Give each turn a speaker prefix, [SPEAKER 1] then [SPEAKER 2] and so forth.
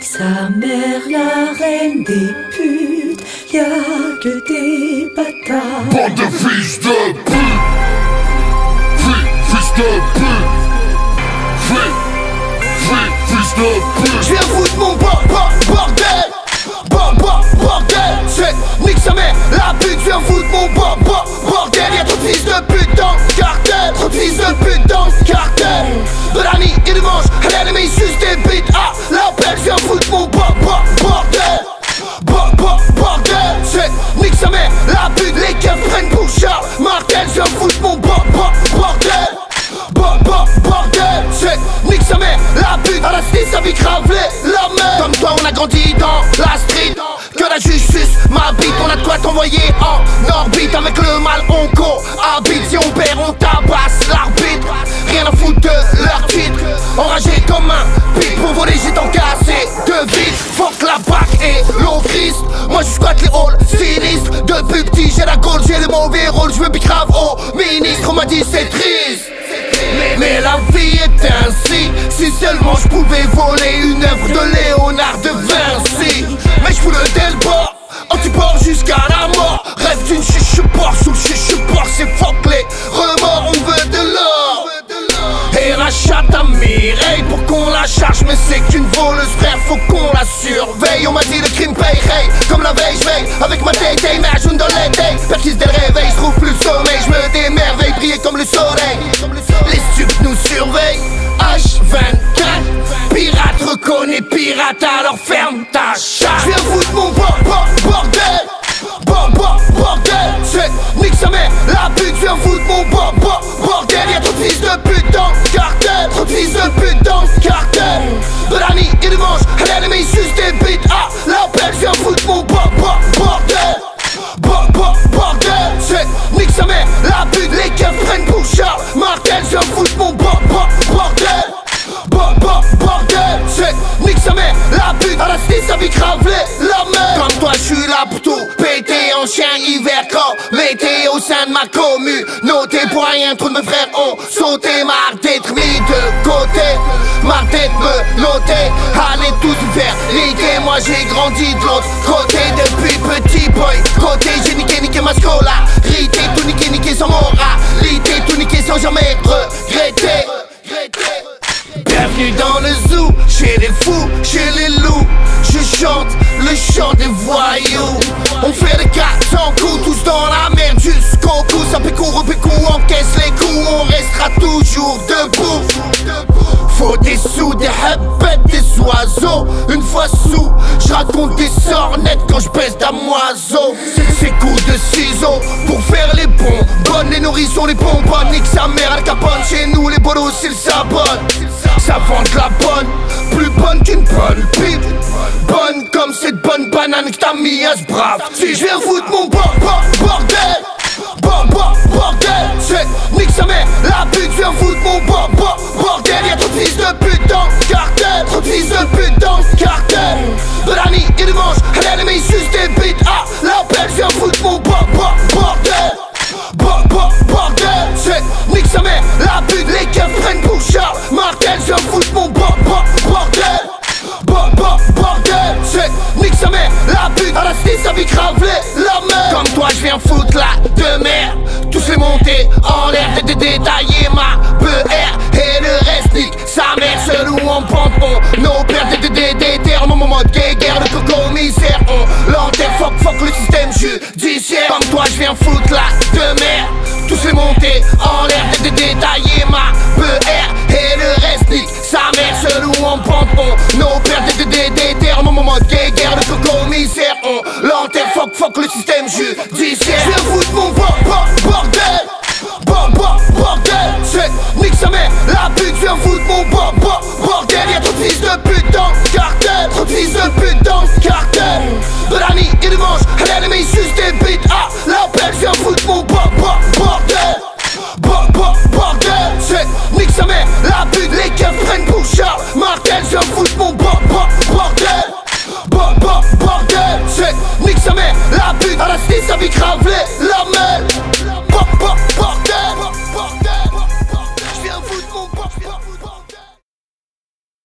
[SPEAKER 1] Nique sa mère, la reine des putes, y'a que des bâtards.
[SPEAKER 2] Bande de fils de pute, fils de pute, fils de pute.
[SPEAKER 3] J'viens foutre mon bordel, bordel. C'est nique sa mère, la pute, j'viens foutre mon bordel. Y'a trop de fils de pute dans le cartel, trop de fils de pute dans le cartel. De la nuit et dimanche, l'ennemi suce des bites à l'appel, j'viens foutre mon bordel. Bordel, c'est nique sa mère, la pute, les keufs prennent pour Charles Martel, j'viens foutre mon bordel. Bordel, c'est nique sa mère, la pute, à la cité sa vie cravelée, la mer. Comme toi on a grandi dans la street, que la juge suce ma bite. On a de quoi t'envoyer en orbite, avec le mal on cohabite. Si on perd on tabasse l'arbitre, rien à foutre de leur titre. Enragé comme un pic, pour voler j'ai tant cassé de vide. Fuck la bac et l'eau Christ, moi je squatte les halls sinistres. Depuis petit j'ai la gaule, j'ai le mauvais rôle. Je veux grave au ministre, on m'a dit c'est triste. Mais la vie est ainsi. Si seulement je pouvais voler une œuvre de Léonard de Vinci. Mais je fous le delbord, anti-port jusqu'à la mort. Rêve d'une chiche-port, sous le chiche-port. C'est fuck les remords, on veut de l'or. Et la chatte à Mireille pour qu'on la charge. Mais c'est qu'une voleuse frère, faut qu'on la surveille. On m'a dit le crime paye, comme la veille j'veille avec ma tête, mais à jaune dans l'été. Perquise dès le réveil, j'trouve plus le sommeil. J'me démerveille, briller comme le soleil. Les stupes nous surveillent, H24. Pirate reconnaît pirate, alors ferme ta chatte. J'viens foutre mon bordel, c'est nique sa mère, la pute, j'viens foutre mon bordel. Y'a trop de fils de pute dans le cartel, trop de fils de pute dans le cartel. De la nuit et dimanche, l'ennemi suce des bites à l'appel, j'viens foutre mon bordel. Bordel, c'est nique sa mère, la pute, les keufs prennent pour Charles Martel, j'viens foutre mon bordel. Bordel, c'est nique sa mère, la pute, à la cité sa vie cravelée, la mer. Comme toi j'suis là pour tout péter en chien hiver quand l'été au sein de ma communauté. Pour rien, trop de mes frères ont sauté, marre d'être mis de côté, marre d'être menotté. Allez tous vous faire niquer, moi j'ai grandi de l'autre côté. Depuis petit boy, côté j'ai niqué ma scolarité. Tout niqué sans moralité, tout niqué sans jamais regretter. Bienvenue dans le zoo, chez les fous, chez les loups. Je chante le chant des voyous. On fait des 400 coups, tous dans la merde jusqu'au bout. Ça pécou, encaisse les coups, on restera toujours debout. Faut des sous, des habits, des oiseaux. Une fois sous, je raconte des sornettes quand je baisse d'amoiseau. C'est coups de ciseaux pour faire les bons. Bonnes les nourrissons, les bonbonnes. Nique sa mère, Al Capone. Chez nous les bolos ils s'abonnent. Ça vend de la bonne, plus bonne qu'une bonne pipe. Bonne comme cette bonne banane que t'as mis à ce brave. Si je viens foutre mon bordel, c'est nique sa mère, la pute, je viens foutre mon bordel. Y'a trop de fils de pute dans le cartel, trop de fils de pute dans le cartel. De la nuit et dimanche, l'ennemi suce des bites à l'appel, je viens foutre mon bordel. Bordel, c'est nique sa mère, la pute, les keufs prennent pour Charles Martel, je viens foutre mon bordel. Bordel, c'est nique sa mère, la pute, à la cité sa vie cravelée, la mer. Comme toi je viens foutre la de mer, tous les monter en l'air, détailler ma BR. Et le reste nique sa mère, seul ou en pente, on opère des terres. Mon mode guerre, le commissaire, on l'enterre. Fuck le système judiciaire. Comme toi je viens foutre la de mer, tous les monter en l'air, détailler ma BR. Et le reste nique sa mère, seul ou en pente, on opère des terres. Mon mode guerre, le commissaire, on l'enterre. Fuck le système judiciaire. Je viens foutre mon bordel.